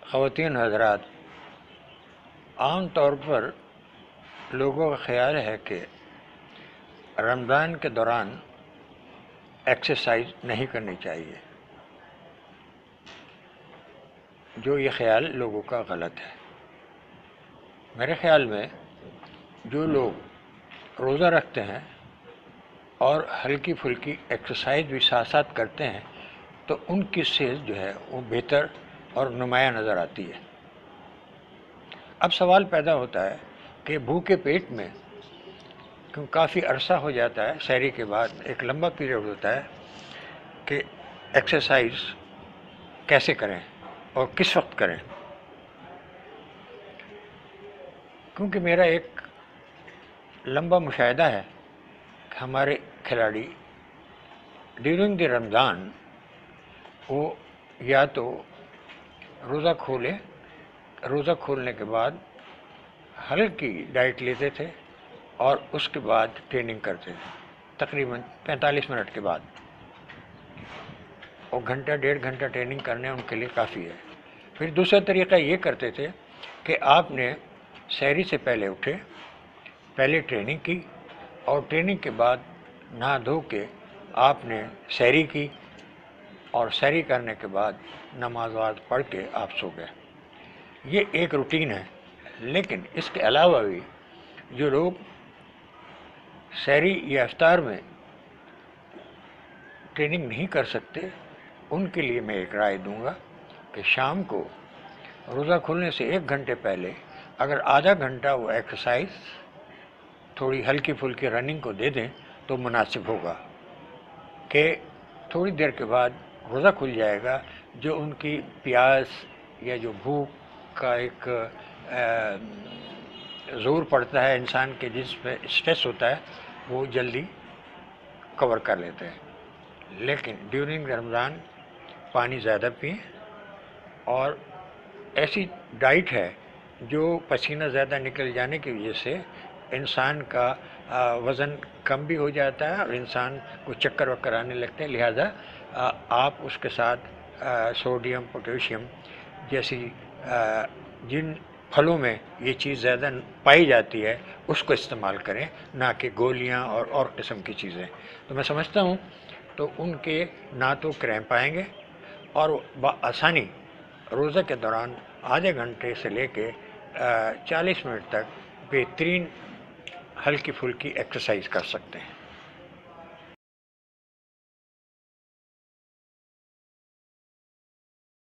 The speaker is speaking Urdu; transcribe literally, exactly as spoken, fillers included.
خواتین حضرات، عام طور پر لوگوں کا خیال ہے کہ رمضان کے دوران ایکسرسائز نہیں کرنی چاہیے، جو یہ خیال لوگوں کا غلط ہے۔ میرے خیال میں جو لوگ روزہ رکھتے ہیں اور ہلکی پھلکی ایکسرسائز بھی ساتھ ساتھ کرتے ہیں تو ان کی صحت جو ہے وہ بہتر اور نمایاں نظر آتی ہے۔ اب سوال پیدا ہوتا ہے کہ بھوکے پیٹ میں کیوں کافی عرصہ ہو جاتا ہے، سحری کے بعد ایک لمبا پیریڈ ہوتا ہے، کہ ایکسرسائز کیسے کریں اور کس وقت کریں؟ کیونکہ میرا ایک لمبا مشاہدہ ہے کہ ہمارے کھلاڑی ڈیورنگ دی رمضان وہ یا تو روزہ کھولے روزہ کھولنے کے بعد ہلکی ڈائٹ لیتے تھے اور اس کے بعد ٹریننگ کرتے تھے، تقریباً پینتالیس منٹ کے بعد، اور گھنٹہ ڈیڑھ گھنٹہ ٹریننگ کرنے ان کے لیے کافی ہے۔ پھر دوسرا طریقہ یہ کرتے تھے کہ آپ نے سحری سے پہلے اٹھے، پہلے ٹریننگ کی، اور ٹریننگ کے بعد نہا دھو کے آپ نے سحری کی، اور سحری کرنے کے بعد نماز وماز پڑھ کے آپ سو گئے۔ یہ ایک روٹین ہے، لیکن اس کے علاوہ بھی جو لوگ سحری یا افطار میں ٹریننگ نہیں کر سکتے ان کے لیے میں ایک رائے دوں گا کہ شام کو روزہ کھلنے سے ایک گھنٹے پہلے اگر آدھا گھنٹہ وہ ایکسرسائز تھوڑی ہلکی پھلکی رننگ کو دے دیں تو مناسب ہوگا، کہ تھوڑی دیر کے بعد روزہ کھل جائے گا، جو ان کی پیاس یا جو بھوک کا ایک زور پڑتا ہے انسان کے جسم پہ، اسٹریس ہوتا ہے، وہ جلدی کور کر لیتے ہیں۔ لیکن ڈیورنگ رمضان پانی زیادہ پئیں، اور ایسی ڈائٹ ہے جو پسینہ زیادہ نکل جانے کی وجہ سے انسان کا وزن کم بھی ہو جاتا ہے اور انسان کو چکر وکر آنے لگتے ہیں، لہٰذا آپ اس کے ساتھ سوڈیم پوٹیشیم جیسی جن پھلوں میں یہ چیز زیادہ پائی جاتی ہے اس کو استعمال کریں، نہ کہ گولیاں اور اور قسم کی چیزیں۔ تو میں سمجھتا ہوں تو ان کے نہ تو کریمپ آئیں گے، اور بآسانی روزہ کے دوران آدھے گھنٹے سے لے کے چالیس منٹ تک بہترین ہلکی پھلکی ایکسرسائز کر سکتے ہیں۔